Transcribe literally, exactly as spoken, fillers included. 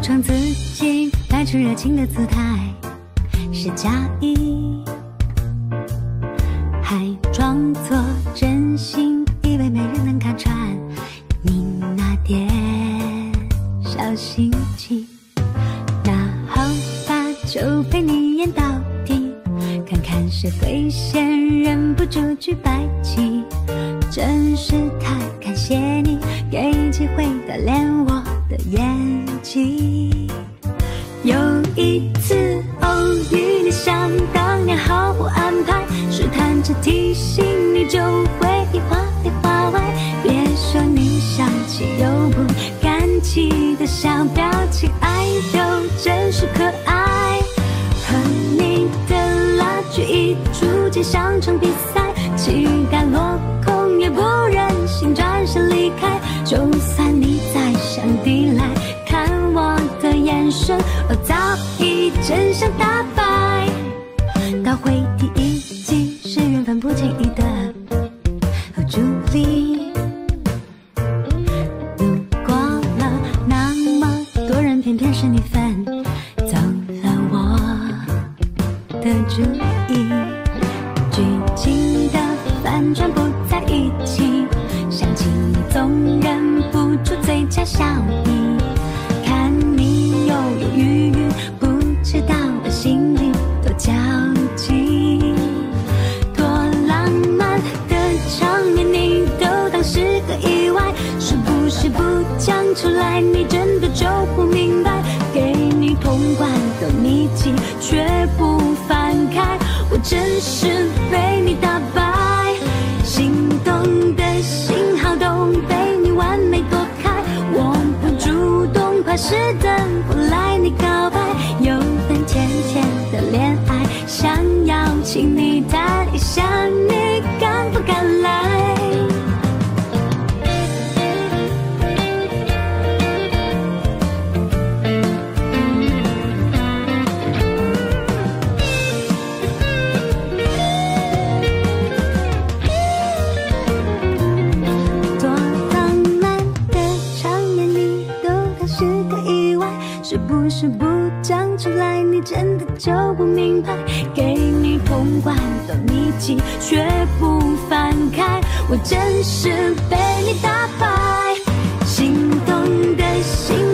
装自己，摆出热情的姿态，是假意，还装作真心，以为没人能看穿你那点小心机。那好吧，就陪你演到底，看看谁会先忍不住举白旗。真是太感谢你给机会打脸我的演技。有一次偶遇你，想当年毫无安排，试探着提醒你就会花里花外，别说你想起又不敢起的小表情，哎呦真是可爱。和你的拉锯一逐渐像场比赛，期待落空也不忍心转身离开，就算你再想抵赖，看我的眼神，我早已真相大白。倒回第一集，是缘分不经意的助力，路过了那么多人，偏偏是你分走了我的注意。剧情的反转不在一起，想起你总忍不住嘴角笑意，看你犹犹豫豫，不知道我心里多焦急。多浪漫的场面你都当是个意外，是不是不讲出来你真的就不明白，给你通关的秘籍却不翻开，我真是被你打败。心动的信号都被你完美躲开，我不主动怕是等不来你告白，有份甜甜的恋爱想要请你谈一下，你敢不敢来？是不是不讲出来你真的就不明白，给你通关的秘籍却不翻开，我真是被你打败。心动的心